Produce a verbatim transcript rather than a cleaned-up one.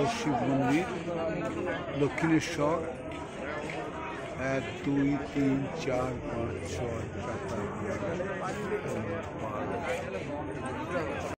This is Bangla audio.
শিব মন্দির দক্ষিণেশ্বর। এক দুই তিন চার পাঁচ ছয় সাত আট নয়